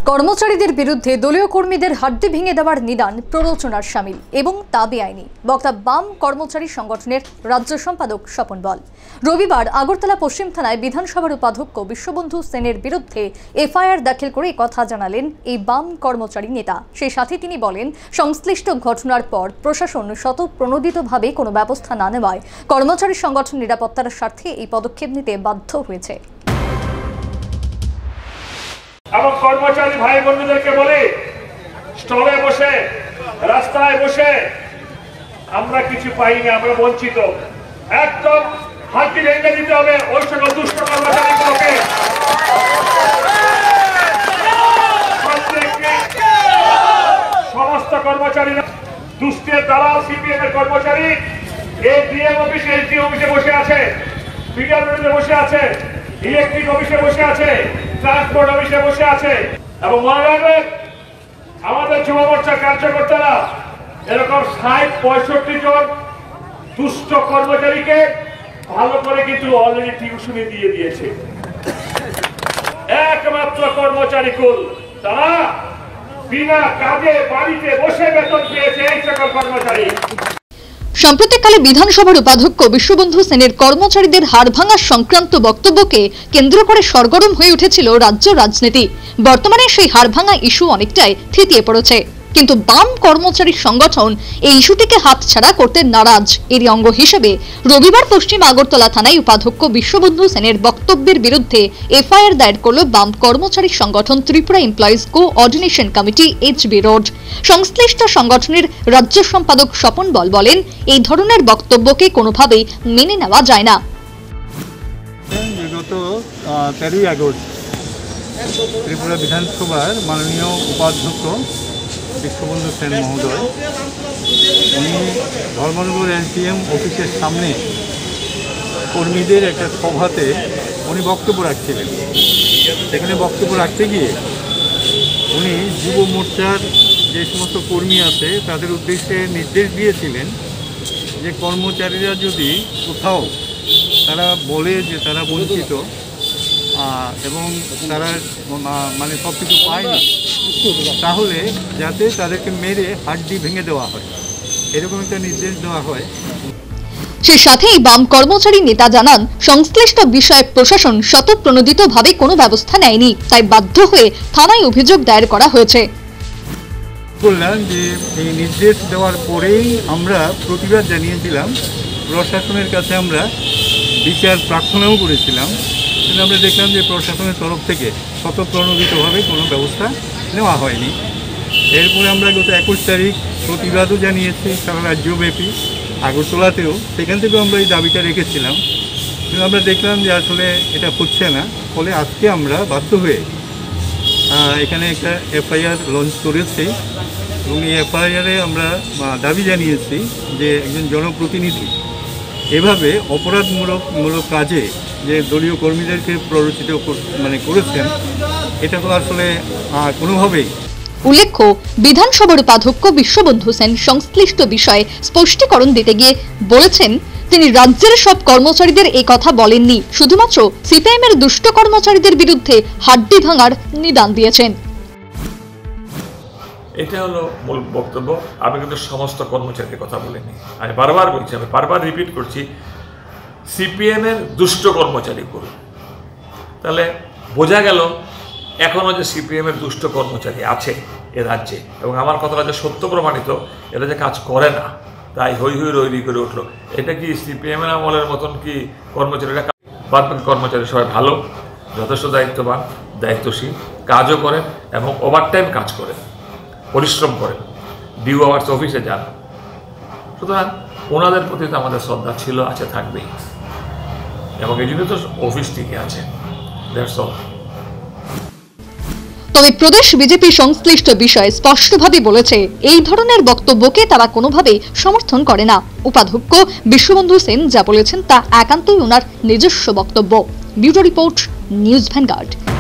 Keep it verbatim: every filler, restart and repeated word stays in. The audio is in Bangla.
কর্মচারীদের বিরুদ্ধে দলীয় কর্মীদের হাড্ডি ভেঙে দেওয়ার নিদান প্ররোচনার শামিল এবং তা বেআইনি বক্তা বাম কর্মচারী সংগঠনের রাজ্য সম্পাদক স্বপন বল রবিবার আগরতলা পশ্চিম থানায় বিধানসভার উপাধ্যক্ষ বিশ্ববন্ধু সেনের বিরুদ্ধে এফআইআর দাখিল করে কথা জানালেন এই বাম কর্মচারী নেতা। সেই সাথে তিনি বলেন, সংশ্লিষ্ট ঘটনার পর প্রশাসন স্বতঃপ্রণোদিতভাবে কোনো ব্যবস্থা না নেওয়ায় কর্মচারী সংগঠন নিরাপত্তার স্বার্থে এই পদক্ষেপ নিতে বাধ্য হয়েছে। এবং কর্মচারী ভাই বন্ধুদেরকে বলি, স্টলে বসে রাস্তায় বসে আমরা কিছু পাইনি, আমরা বঞ্চিত। একদম হাতটি ভেঙে দিতে হবে ওই সকল দুষ্ট কর্মচারীগুলোকে। সমস্ত কর্মচারীরা দুষ্টের দালাল সিপিএম এর কর্মচারী এই ডিএম অফিসে এসডি অফিসে বসে আছে, বিডিও বসে আছে, ইলেকট্রিক অফিসে বসে আছে, ট্রান্সপোর্ট অফিসে বসে আছে। এবং মনে রাখবেন, আমাদের যুব মোর্চার কার্যকর্তারা এরকম ষাট পঁয়ষট্টি জন দুষ্ট কর্মচারীকে ভালো করে কিন্তু অলরেডি টিউশনি দিয়ে দিয়েছে। একমাত্র কর্মচারী কুল তারা বিনা কাজে বাড়িতে বসে বেতন পেয়েছে এই সকল কর্মচারী। সাম্প্রতিককালে বিধানসভার উপাধ্যক্ষ বিশ্ববন্ধু সেনের কর্মচারীদের হাড় ভাঙা সংক্রান্ত বক্তব্যকে কেন্দ্র করে সরগরম হয়ে উঠেছিল রাজ্য রাজনীতি। বর্তমানে সেই হাড় ভাঙা ইস্যু অনেকটাই থিতিয়ে পড়েছে, কিন্তু বাম কর্মচারী সংগঠন এই ইস্যুটিকে হাতছাড়া করতে নারাজ। এরই অঙ্গ হিসেবে রবিবার পশ্চিম আগরতলা থানায় উপাধ্যক্ষ বিশ্ববন্ধু সেনের বক্তব্যের বিরুদ্ধে এফআইআর দায়ের করল বাম কর্মচারী সংগঠন Tripura employees coordination committee HB road. সংশ্লিষ্ট সংগঠনের রাজ্য সম্পাদক স্বপন বল বলেন, এই ধরনের বক্তব্যকে কোনোভাবেই মেনে নেওয়া যায় না। গত তেরোই আগস্ট ত্রিপুরা বিধানসভার মাননীয় উপাধ্যক্ষ বিশ্ববন্ধু সেন মহোদয় উনি ধর্মনগর এসডিএম অফিসের সামনে কর্মীদের একটা সভাতে উনি বক্তব্য রাখছিলেন। সেখানে বক্তব্য রাখতে গিয়ে উনি যুব মোর্চার যে সমস্ত কর্মী আছে তাদের উদ্দেশ্যে নির্দেশ দিয়েছিলেন যে কর্মচারীরা যদি কোথাও তারা বলে যে তারা বঞ্চিত এবং তারা মানে সব কিছু পায়নি, তাহলে যাতে তাদেরকে মেরে হাড্ডি ভেঙে দেওয়া হয়, এরকম একটা নির্দেশ দেওয়া হয়। সেই সাথেই বাম কর্মচারী নেতা জানান, সংশ্লিষ্ট বিষয়ে প্রশাসন স্বতঃপ্রণোদিতভাবে কোনো ব্যবস্থা নেয়নি, তাই বাধ্য হয়ে থানায় অভিযোগ দায়ের করা হয়েছে। বললাম যে এই নির্দেশ দেওয়ার পরেই আমরা প্রতিবাদ জানিয়েছিলাম, প্রশাসনের কাছে আমরা বিচার প্রার্থনাও করেছিলাম, কিন্তু আমরা দেখলাম যে প্রশাসনের তরফ থেকে স্বতঃপ্রণোদিতভাবে কোনো ব্যবস্থা নেওয়া হয়নি। এরপরে আমরা গত একুশ তারিখ প্রতিবাদও জানিয়েছি সারা রাজ্যব্যাপী, আগরতলাতেও, সেখান থেকেও আমরা এই দাবিটা রেখেছিলাম, কিন্তু আমরা দেখলাম যে আসলে এটা হচ্ছে না। ফলে আজকে আমরা বাধ্য হয়ে এখানে একটা এফআইআর লঞ্চ করেছি এবং এই এফআইআরে আমরা দাবি জানিয়েছি যে একজন জনপ্রতিনিধি এভাবে অপরাধমূলক মূলক কাজে যে দলীয় কর্মীদেরকে প্ররোচিত মানে করেছেন, এটা তো আসলে কোনোভাবেই। উল্লেখ্য, বিধানসভার উপাধ্যক্ষ বিশ্ববন্ধু সেন সংশ্লিষ্ট বিষয়ে স্পষ্টীকরণ দিতে গিয়ে বলেছেন, তিনি রাজ্যের সব কর্মচারীদের এই কথা বলেননি, শুধুমাত্র সিপিএম এর দুষ্ট কর্মচারীদের বিরুদ্ধে হাড্ডি ভাঙার নিদান দিয়েছেন। এটা হলো মূল বক্তব্য। আমি কিন্তু সমস্ত কর্মচারীদের কথা বলিনি, আমি বারবার বলছি, আমি বারবার রিপিট করছি, সিপিএম এর দুষ্ট কর্মচারী করুন। তাহলে বোঝা গেল এখনও যে সিপিএম এর দুষ্ট কর্মচারী আছে এ রাজ্যে, এবং আমার কথাটা যে সত্য প্রমাণিত, এটা যে কাজ করে না তাই হই হই রৈরি করে উঠলো। এটা কি সিপিএম এর আমলের মতন কি কর্মচারীরা? বাদ বাকি কর্মচারী সবাই ভালো, যথেষ্ট দায়িত্ববান, দায়িত্বশীল, কাজও করেন এবং ওভারটাইম কাজ করেন, পরিশ্রম করেন, ডিউ আওয়ার্স অফিসে যান। সুতরাং ওনাদের প্রতি তো আমাদের শ্রদ্ধা ছিল, আছে, থাকবেই, এবং এই জন্য তো অফিস টিকে আছে। That's all. তবে প্রদেশ বিজেপি সংশ্লিষ্ট বিষয়ে স্পষ্টভাবে বলেছে, এই ধরনের বক্তব্যকে তারা কোনোভাবেই সমর্থন করে না। উপাধ্যক্ষ বিশ্ববন্ধু সেন যা বলেছেন তা একান্তই ওনার নিজস্ব বক্তব্য। Bureau report, News vanguard.